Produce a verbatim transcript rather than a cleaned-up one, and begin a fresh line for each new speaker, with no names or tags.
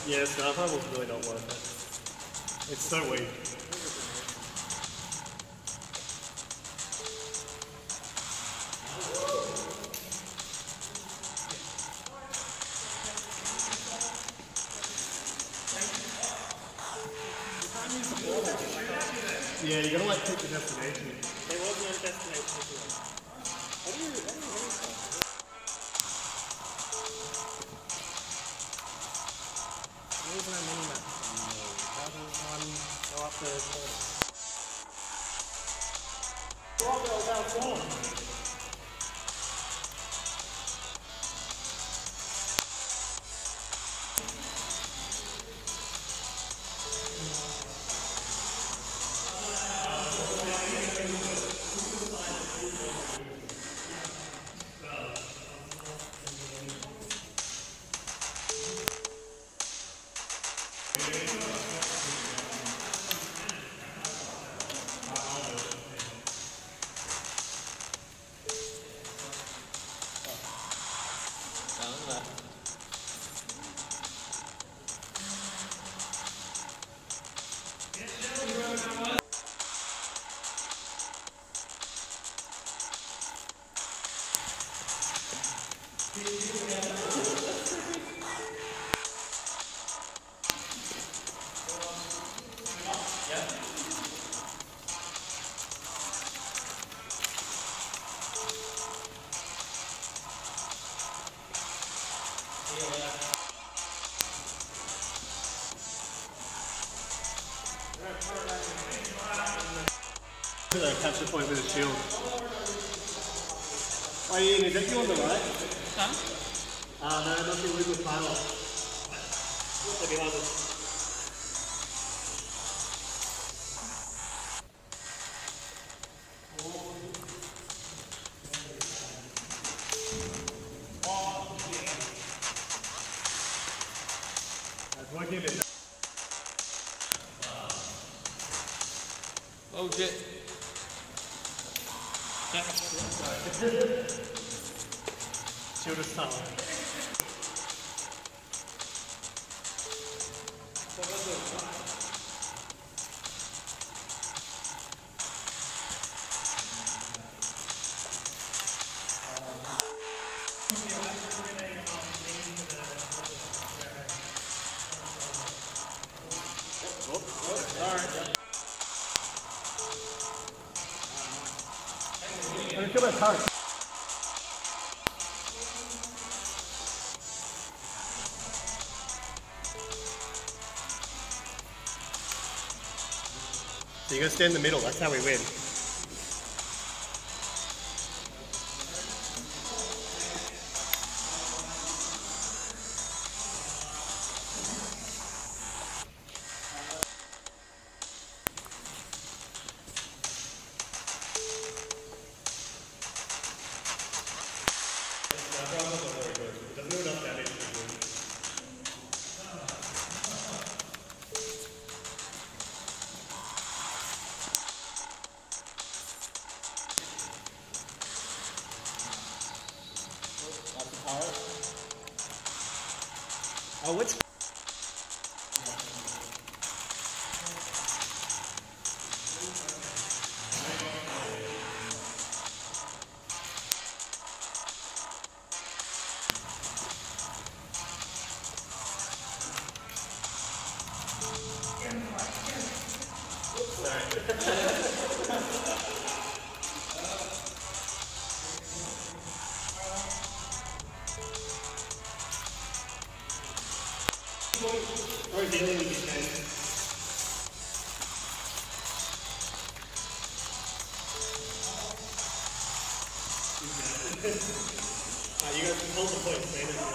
Yeah, Scarpa was really not worth it. It's so weak. Yeah, you gotta like pick the destination.
There was no destination. How do you, how do you, how do you start? There is no mini map. How does one go up the course? Go up there without form.
Catch the point with a shield. Oh, Ian, is that you on the right?
Huh?
Ah, uh, no, not the illegal pilot.
They're behind us.
That's working a bit.
Oh shit.
Shield is solid. Come on, hard. So you gotta stay in the middle, that's how we win. Oh, which? We're dealing with these guys. uh, you guys can hold the point,